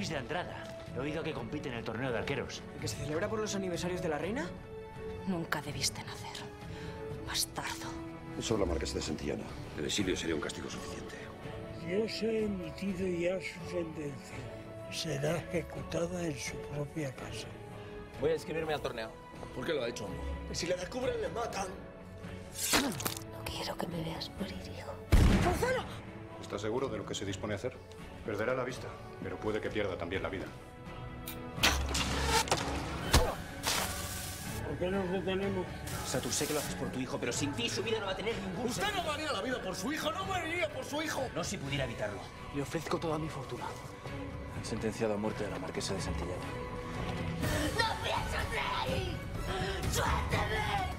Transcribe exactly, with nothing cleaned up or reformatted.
Luis de Andrada. He oído que compite en el torneo de arqueros. ¿El que se celebra por los aniversarios de la reina? Nunca debiste nacer. Bastardo. Eso es la marquesa de Santillana. El exilio sería un castigo suficiente. Dios ha emitido ya su sentencia. Será ejecutada en su propia casa. Voy a inscribirme al torneo. ¿Por qué lo ha hecho? Si le descubren, le matan. No quiero que me veas morir, hijo. ¿Está seguro de lo que se dispone a hacer? Perderá la vista, pero puede que pierda también la vida. ¿Por qué nos detenemos? Satur, sé que lo haces por tu hijo, pero sin ti su vida no va a tener ningún Usted no daría la vida por su hijo, no moriría por su hijo. No si pudiera evitarlo. Le ofrezco toda mi fortuna. Han sentenciado a muerte a la marquesa de Santillana. ¡No pienso ser ahí! ¡Suélteme!